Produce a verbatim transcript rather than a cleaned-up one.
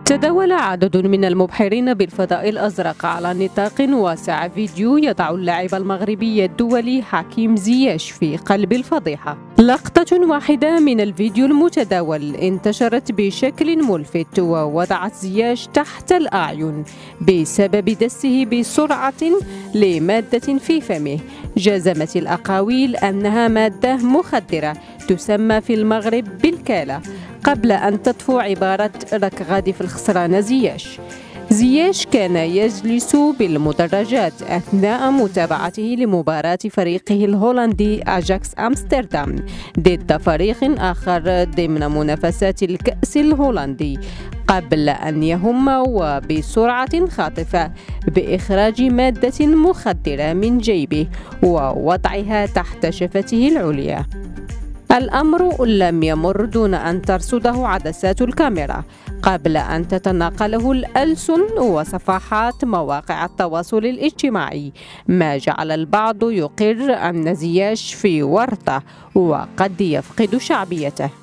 تداول عدد من المبحرين بالفضاء الأزرق على نطاق واسع فيديو يضع اللاعب المغربي الدولي حكيم زياش في قلب الفضيحة. لقطة واحدة من الفيديو المتداول انتشرت بشكل ملفت ووضعت زياش تحت الأعين بسبب دسه بسرعة لمادة في فمه. جازمت الأقاويل أنها مادة مخدرة تسمى في المغرب بالكالة، قبل أن تطفو عبارة "لك غادي في الخسرانة زياش". زياش كان يجلس بالمدرجات أثناء متابعته لمباراة فريقه الهولندي أجاكس أمستردام ضد فريق آخر ضمن منافسات الكأس الهولندي، قبل أن يهم وبسرعة خاطفة بإخراج مادة مخدرة من جيبه ووضعها تحت شفته العليا. الأمر لم يمر دون أن ترصده عدسات الكاميرا قبل أن تتناقله الألسن وصفحات مواقع التواصل الاجتماعي، ما جعل البعض يقر أن زياش في ورطة وقد يفقد شعبيته.